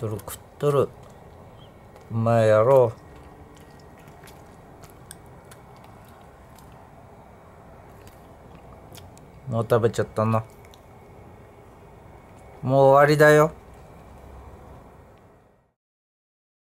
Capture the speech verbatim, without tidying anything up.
とる食っとる。うまいやろう。もう食べちゃったな。もう終わりだよ。